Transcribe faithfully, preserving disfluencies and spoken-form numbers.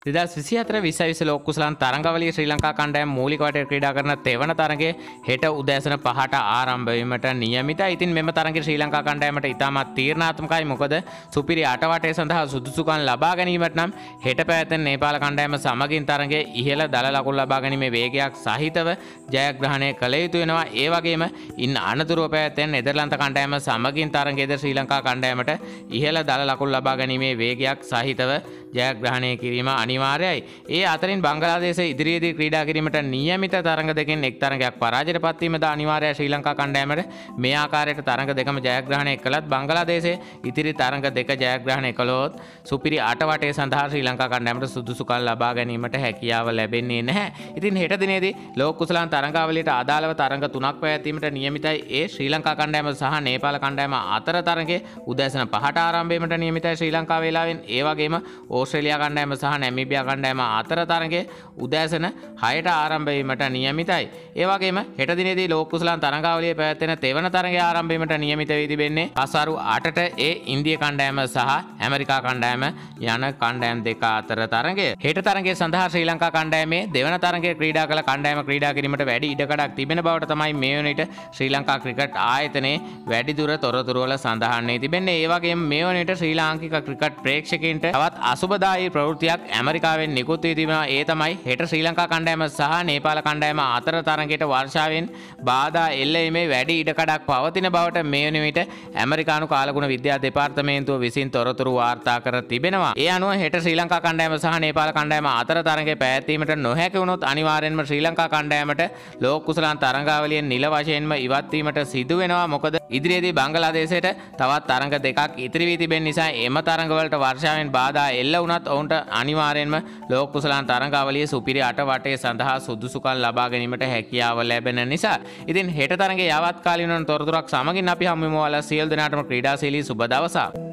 දෙදස් විසි හතර විස්සවිස ලෝක කුසලාන් තරඟාවලියේ ශ්‍රී ලංකා කණ්ඩායම මූලික වටේ ක්‍රීඩා කරන තෙවන තරඟයේ හෙට උදෑසන පහට ආරම්භ වීමට නියමිතයි. ඉතින් මෙම තරඟයේ ශ්‍රී ලංකා කණ්ඩායමට ඉතාමත් තීරණාත්මකයි. මොකද සුපිරි අටවටේ සඳහා සුදුසුකම් ලබා ගැනීමට නම් හෙට පැවැත්වෙන නේපාල කණ්ඩායම සමගින් තරඟයේ ඉහළ දල ලකුණු ලබා ගැනීමේ වේගයක් සහිතව ජයග්‍රහණය කළ යුතු වෙනවා. ඒ වගේම ඉන් අනතුරුව පැවැත්වෙන නෙදර්ලන්ත කණ්ඩායම සමගින් තරඟයේද ශ්‍රී ලංකා කණ්ඩායමට ඉහළ දල ලකුණු ලබා ගැනීමේ වේගයක් සහිතව ජයග්‍රහණය කිරීම අනිවාර්යයි. ඒ අතරින් බංගලාදේශ ඉදිරියේදී ක්‍රීඩා කිරීමට නියමිත තරඟ දෙකෙන් එක් තරඟයක් පරාජයට පත්වීමද අනිවාර්යයි. ශ්‍රී ලංකා කණ්ඩායමට මේ ආකාරයට තරඟ දෙකම ජයග්‍රහණය කළත් බංගලාදේශයේ ඉතිරි තරඟ දෙක ජයග්‍රහණය කළොත් සුපිරි අටවටේ සඳහා ශ්‍රී ලංකා කණ්ඩායමට සුදුසුකම් ලබා ගැනීමට හැකියාව ලැබෙන්නේ නැහැ. ඉතින් හෙට දිනේදී ලෝක කුසලාන් තරඟාවලියට අදාළව තරඟ තුනක් පැවැත්වීමට නියමිතයි. ඒ ශ්‍රී ලංකා කණ්ඩායම සහ නේපාල කණ්ඩායම අතර තරඟයේ උදෑසන පහට ආරම්භ වීමට නියමිතයි ශ්‍රී ලංකා වේලාවෙන්. ඒ වගේම ඕස්ට්‍රේලියා කණ්ඩායම සහ නැමීබියා කණ්ඩායම අතර තරඟයේ උදෑසන හයට ආරම්භ වීමට නියමිතයි. ඒ වගේම හෙට දිනේදී ලෝක කුසලාන් තරඟාවලියේ පැවැත්වෙන තෙවන තරඟයේ ආරම්භ වීමට නියමිත වී තිබෙන්නේ අසරු අටට ඒ ඉන්දිය කණ්ඩායම සහ ඇමරිකා කණ්ඩායම යන කණ්ඩායම් දෙක අතර තරඟය. හෙට තරඟය සඳහා ශ්‍රී ලංකා කණ්ඩායමේ දෙවන තරඟයේ ක්‍රීඩා කළ කණ්ඩායම ක්‍රීඩා කිරීමට වැඩි ඉඩකඩක් තිබෙන බවට තමයි මේ වන විට ශ්‍රී ලංකා ක්‍රිකට් ආයතනයේ වැඩිදුර තොරතුරු වල සඳහන් වී තිබෙන්නේ. ඒ වගේම මේ වන විට ශ්‍රී ලාංකික ක්‍රිකට් ප්‍රේක්ෂකයින්ට තවත් අසුබදායී ප්‍රවෘත්තියක් ඇමරිකාවෙන් නිකුත් වී තිබෙනවා. ඒ තමයි හෙට ශ්‍රී ලංකා කණ්ඩායම සහ නේපාල කණ්ඩායම අතර තරඟයට වර්ෂාවෙන් බාධා එල්ල වීමේ වැඩි ඉඩකඩක් පවතින බවට මේ වන විට ඇමරිකානු කාලගුණ විද්‍යා දෙපාර්තමේන්තුව විසින් තොරතුරු වාර්තා කර තිබෙනවා. ඒ අනුව හෙට ශ්‍රී ලංකා කණ්ඩායම සහ නේපාල කණ්ඩායම අතර තරඟයේ පැවැත්වීමට නොහැකි වුණොත් අනිවාර්යෙන්ම ශ්‍රී ලංකා කණ්ඩායමට ලෝක කුසලාන් තරඟාවලියෙන් නිල වශයෙන්ම ඉවත් වීමට සිදු වෙනවා. මොකද ඉදිරියේදී බංගලාදේශයට තවත් තරඟ දෙකක් ඉතිරි වී තිබෙන නිසා එම තරඟවලට වර්ෂාවෙන් බාධා එල්ල වුණත් ඔවුන්ට අනිවාර්යෙන්ම ලෝක කුසලාන් තරඟාවලියේ සුපිරි අටවටේ සඳහා සුදුසුකම් ලබා ගැනීමට හැකියාව ලැබෙන නිසා ඉතින් හෙට තරඟයේ යවත් කාලීන තොරතුරක් සමගින් අපි හමු වෙමු. ඔයාලා සියලු දෙනාටම ක්‍රීඩාශීලී සුබ දවසක්.